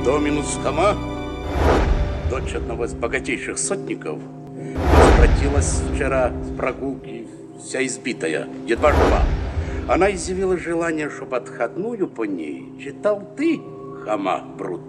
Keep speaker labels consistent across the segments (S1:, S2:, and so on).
S1: Доминус Хама, дочь одного из богатейших сотников, возвратилась вчера с прогулки, вся избитая, едва жива. Она изъявила желание, чтобы отходную по ней читал ты, Хама Брут.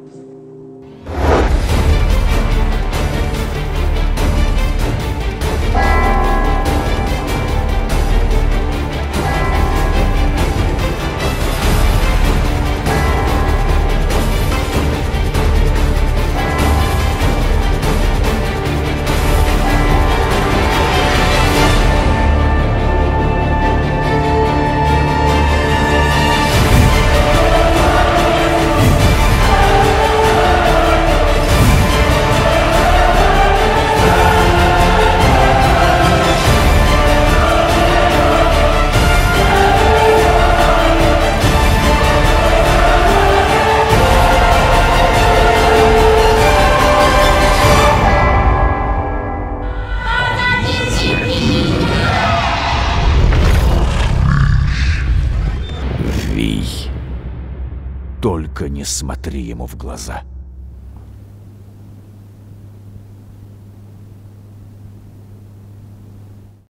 S2: Только не смотри ему в глаза.